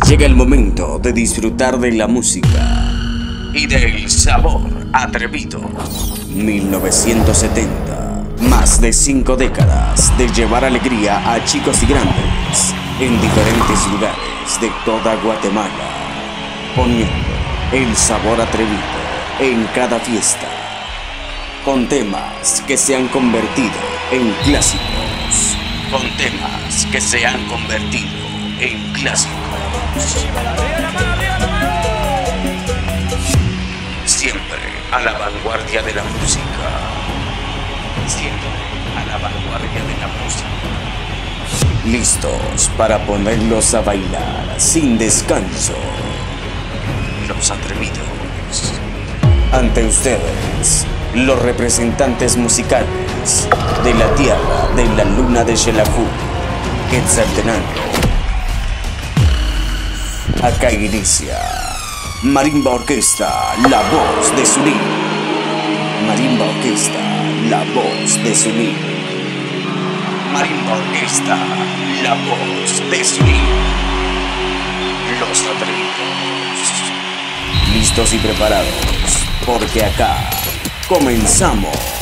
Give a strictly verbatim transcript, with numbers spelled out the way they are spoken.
Llega el momento de disfrutar de la música y del sabor atrevido. mil novecientos setenta. Más de cinco décadas de llevar alegría a chicos y grandes en diferentes lugares de toda Guatemala, poniendo el sabor atrevido en cada fiesta, con temas que se han convertido en clásicos, con temas que se han convertido en clásicos. Siempre a la vanguardia de la música. Siempre a la vanguardia de la música. Listos para ponerlos a bailar sin descanso. Los atrevidos. Ante ustedes, los representantes musicales de la tierra de la luna de Xelajú, Quetzaltenango. Acá inicia Marimba Orquesta, la voz de Suní. Marimba Orquesta, la voz de Suní. Marimba Orquesta, la voz de Suní. Los atrevidos. Listos y preparados, porque acá comenzamos.